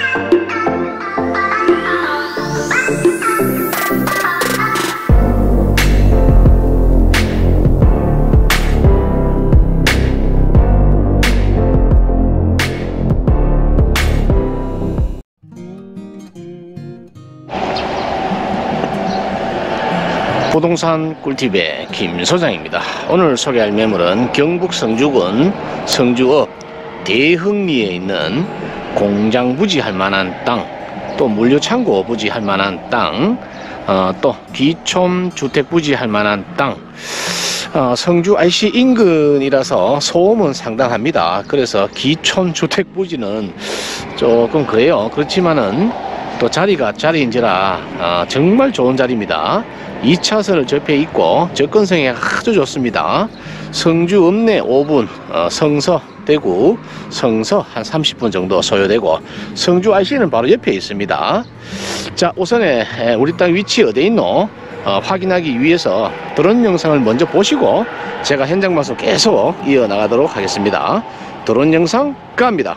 부동산 꿀팁의 김 소장입니다. 오늘 소개할 매물은 경북 성주군 성주읍 대흥리에 있는 공장 부지할 만한 땅, 또 물류창고 부지할 만한 땅, 또 귀촌 주택 부지할 만한 땅. 성주 IC 인근이라서 소음은 상당합니다. 그래서 귀촌 주택 부지는 조금 그래요. 그렇지만은 또 자리인지라 정말 좋은 자리입니다. 2차선을 접해 있고 접근성이 아주 좋습니다. 성주 읍내 5분, 성서 대구 성서 한 30분 정도 소요되고 성주 IC는 바로 옆에 있습니다. 자, 우선에 우리 땅 위치 어디에 있노? 확인하기 위해서 드론 영상을 먼저 보시고 제가 현장 방송 계속 이어나가도록 하겠습니다. 드론 영상 갑니다.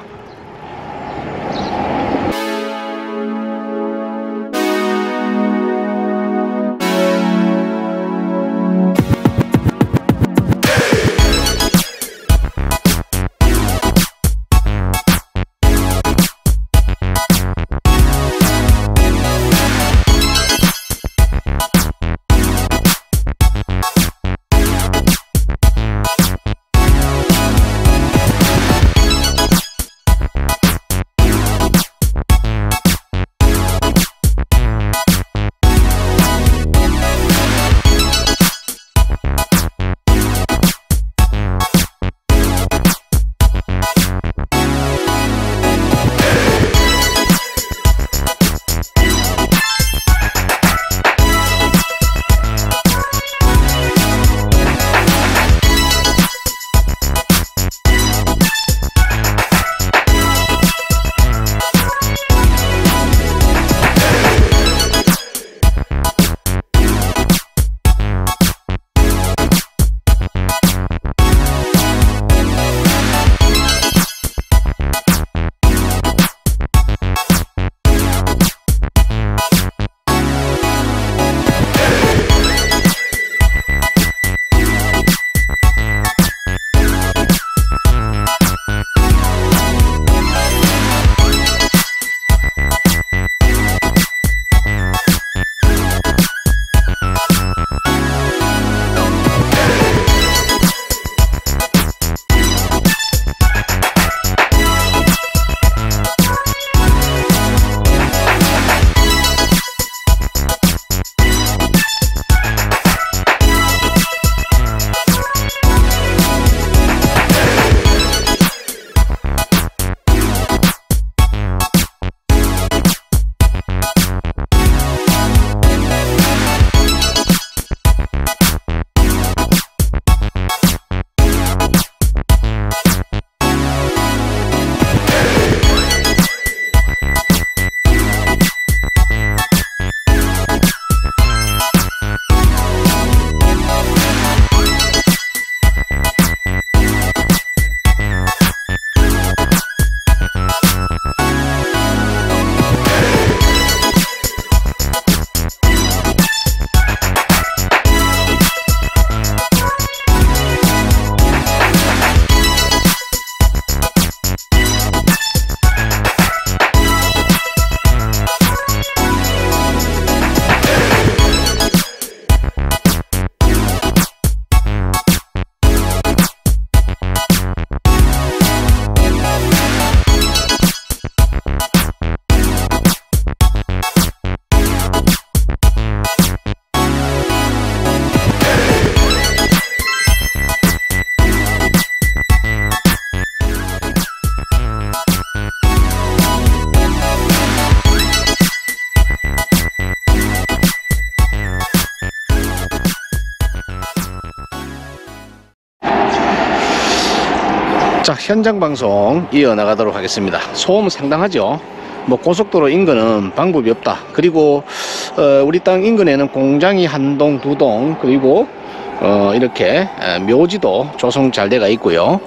자, 현장 방송 이어나가도록 하겠습니다. 소음 상당하죠. 뭐 고속도로 인근은 방법이 없다. 그리고 우리 땅 인근에는 공장이 한 동, 두 동, 그리고 이렇게 묘지도 조성 잘 돼가 있고요.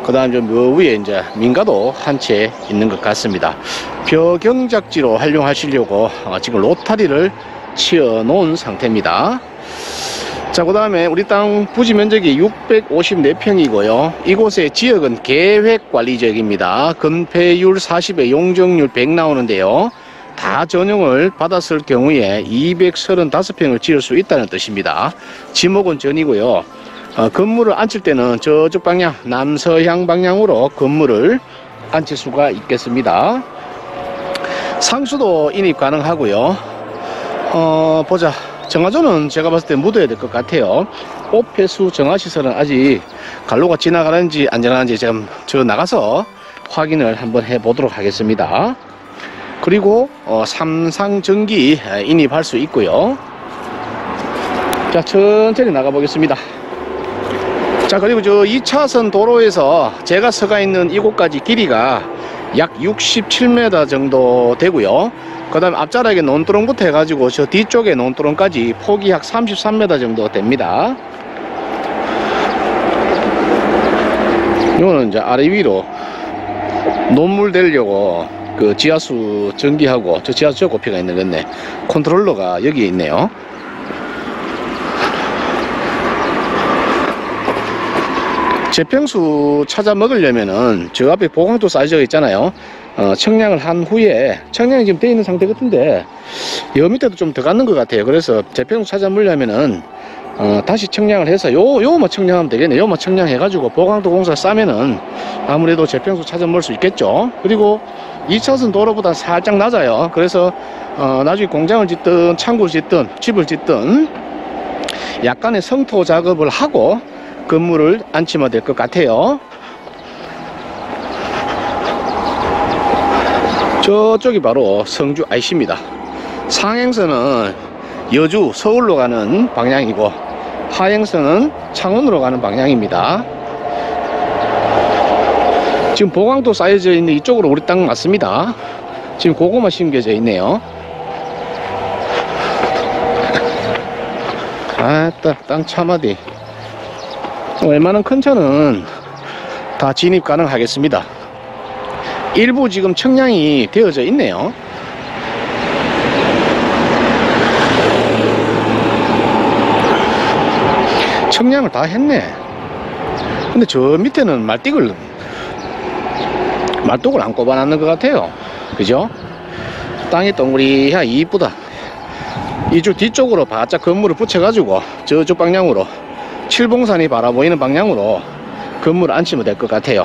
그 다음 저 위에 이제 민가도 한 채 있는 것 같습니다. 벼경작지로 활용하시려고 지금 로타리를 치어 놓은 상태입니다. 자, 그 다음에 우리 땅 부지 면적이 654평이고요. 이곳의 지역은 계획관리지역입니다. 건폐율 40에 용적률 100 나오는데요. 다 전용을 받았을 경우에 235평을 지을 수 있다는 뜻입니다. 지목은 전이고요. 건물을 앉힐 때는 저쪽 방향, 남서향 방향으로 건물을 앉힐 수가 있겠습니다. 상수도 인입 가능하고요. 보자. 정화조는 제가 봤을 때 묻어야 될 것 같아요. 오폐수 정화시설은 아직 갈로가 지나가는지 안 지나가는지 지금 저 나가서 확인을 한번 해 보도록 하겠습니다. 그리고 삼상전기 인입할 수 있고요. 자, 천천히 나가 보겠습니다. 자, 그리고 저 2차선 도로에서 제가 서가 있는 이곳까지 길이가 약 67m 정도 되고요. 그 다음 앞자락에 논두렁부터 해가지고 저 뒤쪽에 논두렁까지 폭이 약 33m 정도 됩니다. 이거는 이제 아래 위로 논물 대려고 그 지하수 전기하고 저 지하수 저고피가 있는 건데 컨트롤러가 여기에 있네요. 제평수 찾아 먹으려면은 저 앞에 보강도 사이즈가 있잖아요. 청량을 한 후에 청량이 지금 되어 있는 상태 같은데 여 밑에도 좀 더 갖는 것 같아요. 그래서 제평수 찾아 먹으려면은 다시 청량을 해서 요만 청량하면 되겠네. 요만 청량해 가지고 보강도 공사 싸면은 아무래도 제평수 찾아 먹을 수 있겠죠. 그리고 2차선 도로보다 살짝 낮아요. 그래서 나중에 공장을 짓든 창고를 짓든 집을 짓든 약간의 성토 작업을 하고 건물을 앉히면 될 것 같아요. 저쪽이 바로 성주 IC입니다. 상행선은 여주 서울로 가는 방향이고 하행선은 창원으로 가는 방향입니다. 지금 보강도 쌓여져 있는 이쪽으로 우리 땅 맞습니다. 지금 고구마 심겨져 있네요. 아따, 땅 참아디. 웬만한 큰 차는 다 진입 가능하겠습니다. 일부 지금 청량이 되어져 있네요. 청량을 다 했네. 근데 저 밑에는 말뚝을 안 꼽아놨는 것 같아요. 그죠? 땅이 동그리야 이쁘다. 이쪽 뒤쪽으로 바짝 건물을 붙여가지고 저쪽 방향으로 칠봉산이 바라보이는 방향으로 건물을 앉히면 될 것 같아요.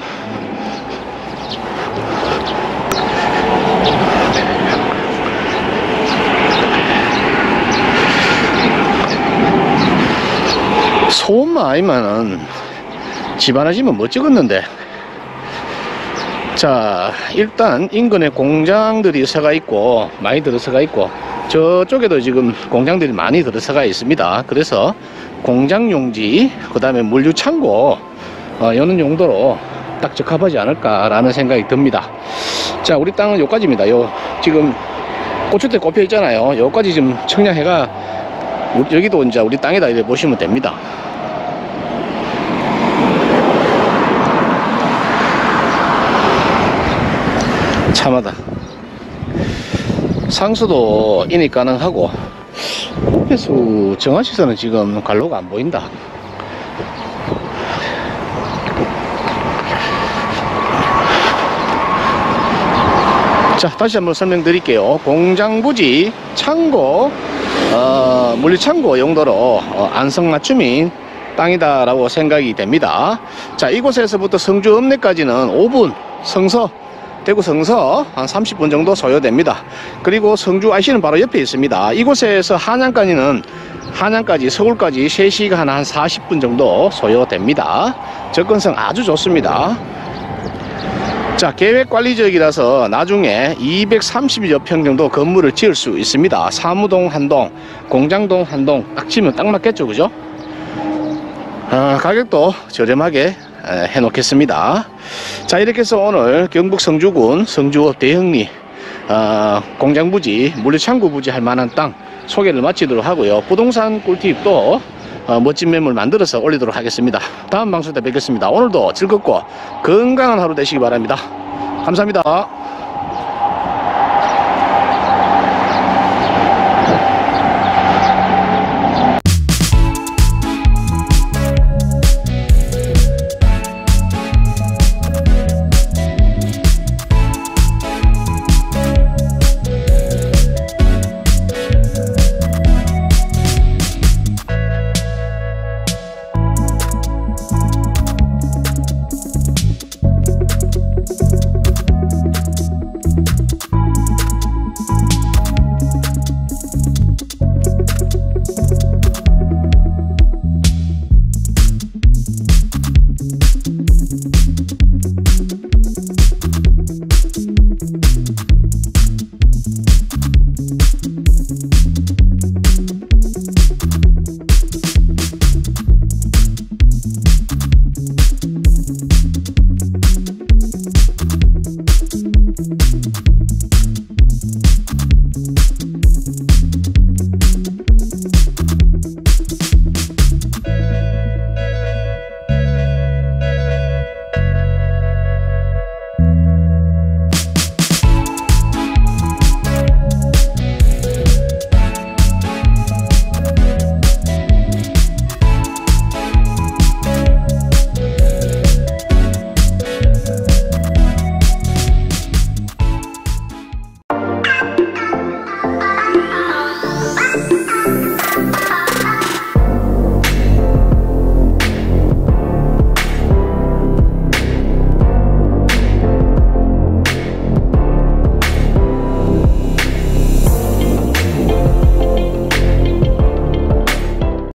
소음만 아니면은 집 하나 지면 못 찍었는데. 자, 일단 인근에 공장들이 서가 있고 많이 들어서가 있고 저쪽에도 지금 공장들이 많이 들어서가 있습니다. 그래서 공장용지, 그 다음에 물류창고 여는 용도로 딱 적합하지 않을까라는 생각이 듭니다. 자, 우리 땅은 여기까지입니다. 요 지금 고추대 꼽혀 있잖아요. 여기까지 지금 청량해가 여기도 이제 우리 땅이다 이렇게 보시면 됩니다. 참하다. 상수도 인입 가능하고 오폐수 정화시설은 지금 갈로가 안 보인다. 자, 다시 한번 설명드릴게요. 공장부지 창고 물류창고 용도로 안성맞춤인 땅이다 라고 생각이 됩니다. 자, 이곳에서부터 성주 읍내까지는 5분 성서 대구 성서 한 30분 정도 소요됩니다. 그리고 성주 IC는 바로 옆에 있습니다. 이곳에서 한양까지 서울까지 3시간 한 40분 정도 소요됩니다. 접근성 아주 좋습니다. 자, 계획관리지역이라서 나중에 230여 평 정도 건물을 지을 수 있습니다. 사무동 한동, 공장동 한동 딱 치면 딱 맞겠죠, 그죠? 가격도 저렴하게 해놓겠습니다. 자, 이렇게 해서 오늘 경북 성주군 성주읍 대흥리 공장부지 물류창고부지 할 만한 땅 소개를 마치도록 하고요. 부동산 꿀팁도 멋진 매물 만들어서 올리도록 하겠습니다. 다음 방송 때 뵙겠습니다. 오늘도 즐겁고 건강한 하루 되시기 바랍니다. 감사합니다.